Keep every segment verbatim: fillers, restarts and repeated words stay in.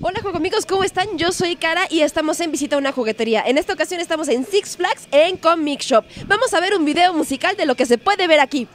Hola juego amigos, ¿cómo están? Yo soy Cara y estamos en visita a una juguetería. En esta ocasión estamos en Six Flags en Comic Shop. Vamos a ver un video musical de lo que se puede ver aquí.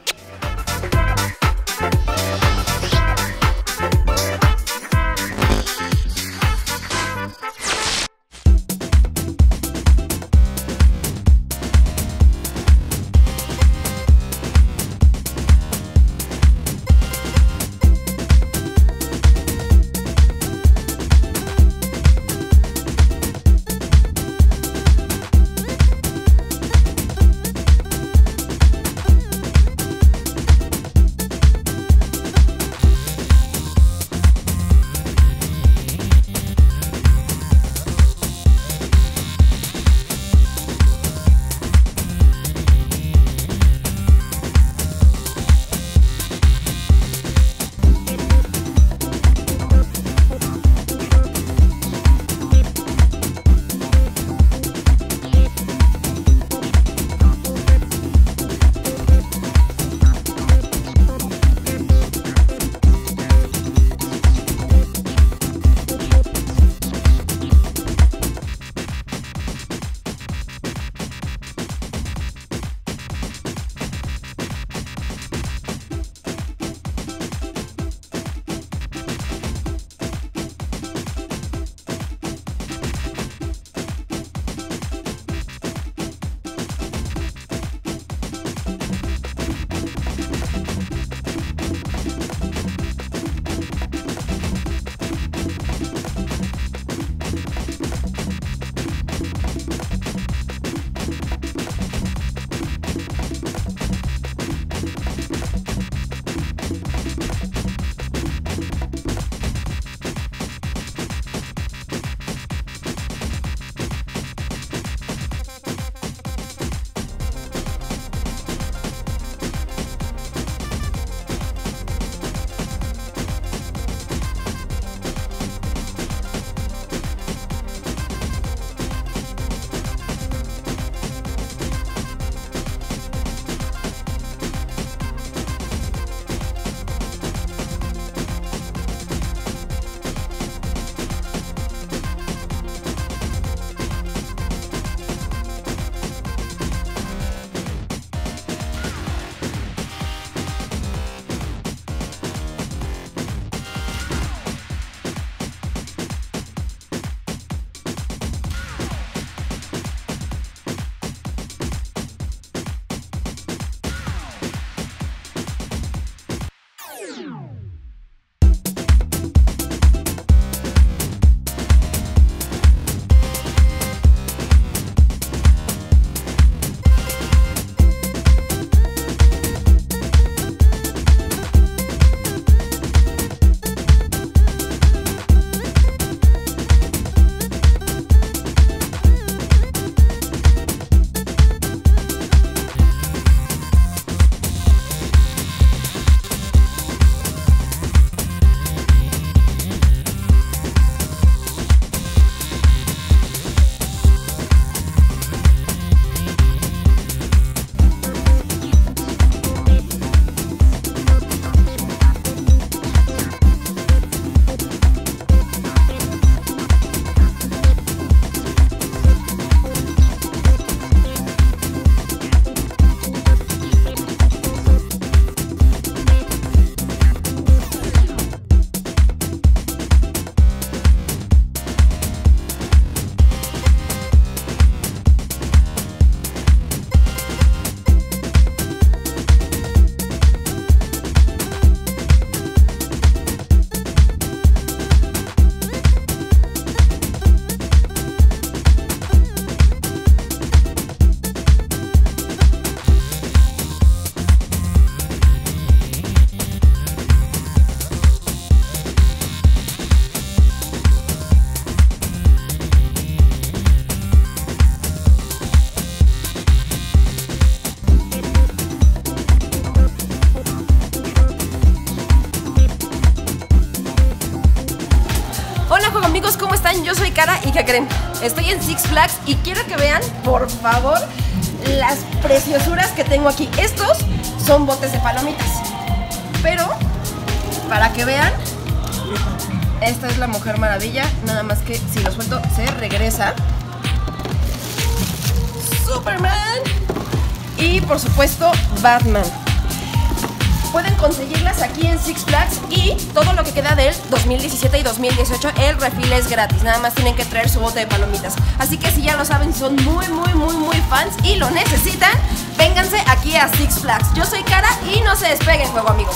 Amigos, ¿cómo están? Yo soy Cara y ¿qué creen? Estoy en Six Flags y quiero que vean, por favor, las preciosuras que tengo aquí. Estos son botes de palomitas, pero para que vean Esta es la Mujer Maravilla, nada más que si lo suelto se regresa. Superman. Y por supuesto Batman. Pueden conseguirlas aquí en Six Flags y todo lo que queda del dos mil diecisiete y dos mil dieciocho, el refil es gratis. Nada más tienen que traer su bote de palomitas. Así que si ya lo saben, son muy, muy, muy, muy fans y lo necesitan, vénganse aquí a Six Flags. Yo soy Cara y no se despeguen, juego amigos.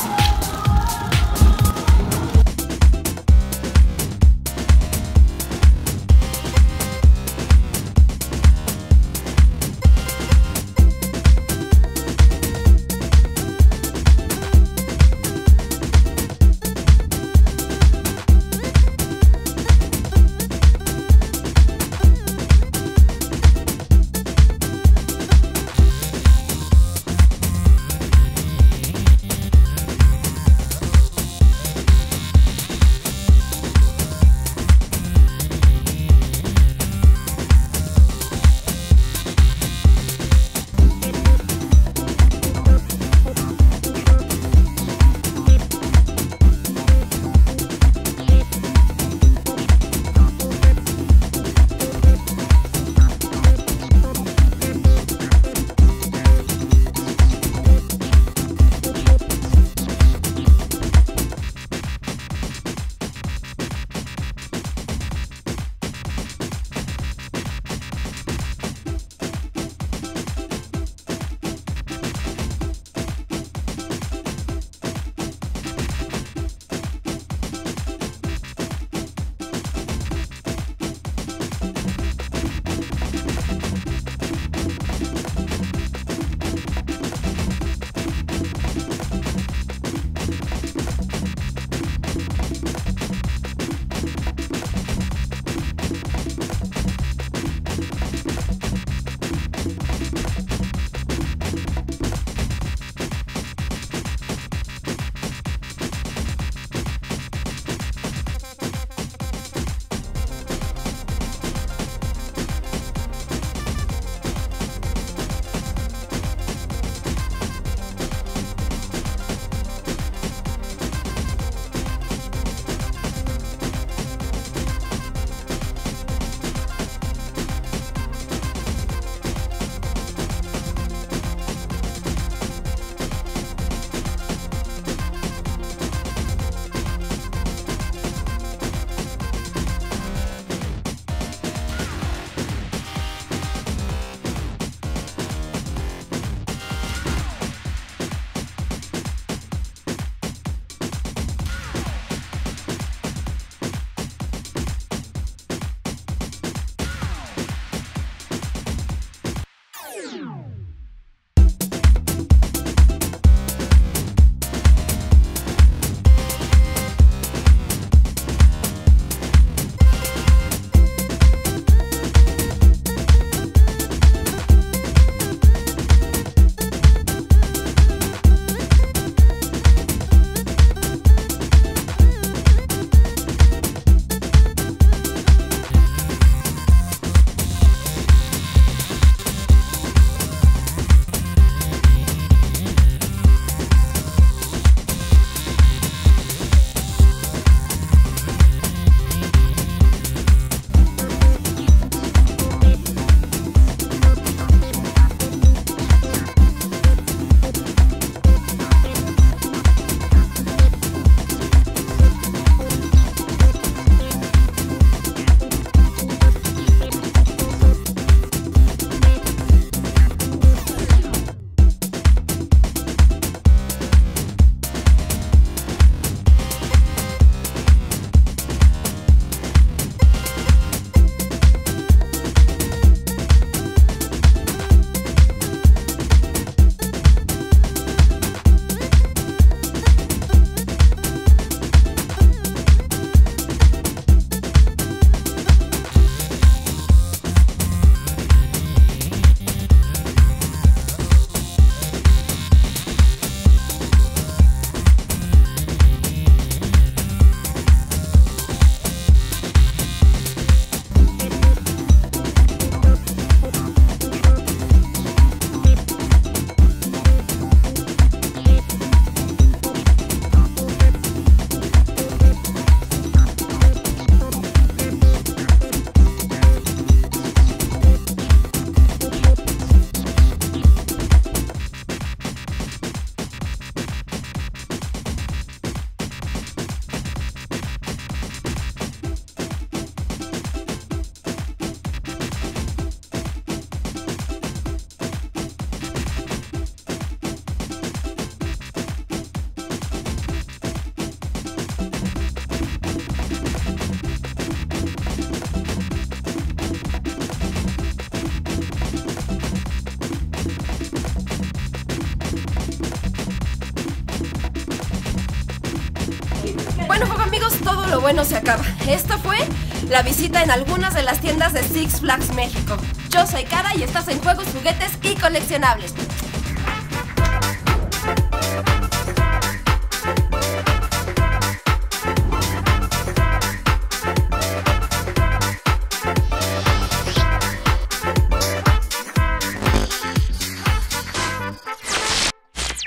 bueno se acaba. Esto fue la visita en algunas de las tiendas de Six Flags México. Yo soy Cara y estás en Juegos, Juguetes y Coleccionables.